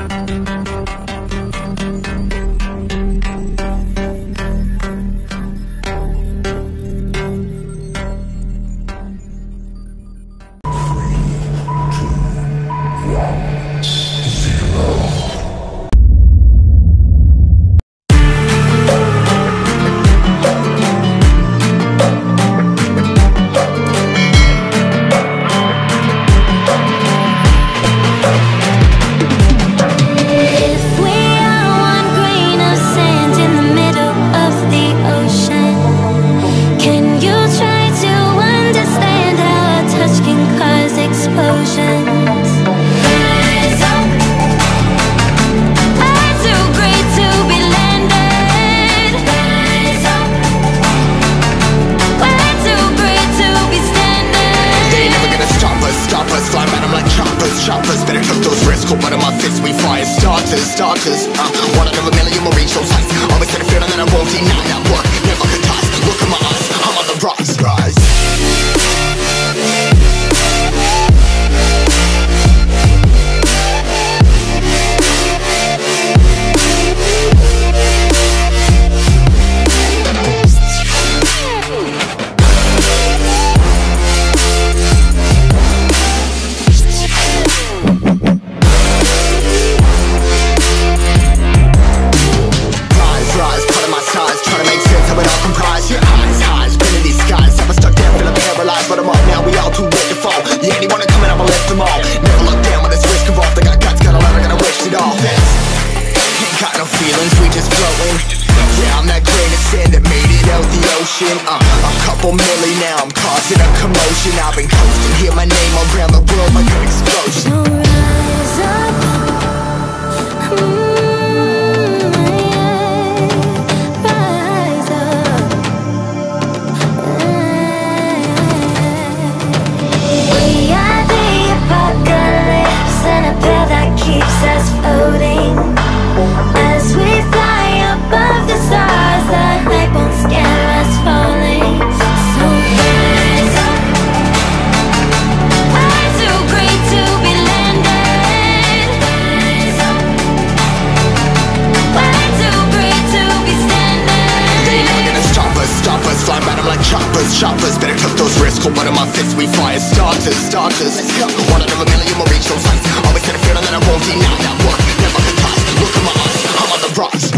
Starters, one out of a million will reach those heights. Always had a feeling that I won't deny that work. Never could toss. Look in my eyes, I'm on the rise. A couple milli now, I'm causing a commotion. I've been coasting, hear my name around the world like an explosion. So rise up, rise up. We are the apocalypse, and a pill that keeps us floating. As we fly above the stars, the hype won't scare us falling. So rise up. I'm too great to be landed. Rise up. We're too great to be standing. They ain't never gonna stop us. Fly by them like choppers. Better cut those risks. Hold one of my fists, we fire starters. Let's go. One out of a million will reach those heights. Always had a feeling that I won't deny that work. Never could toss. Look in my eyes, I'm on the rise.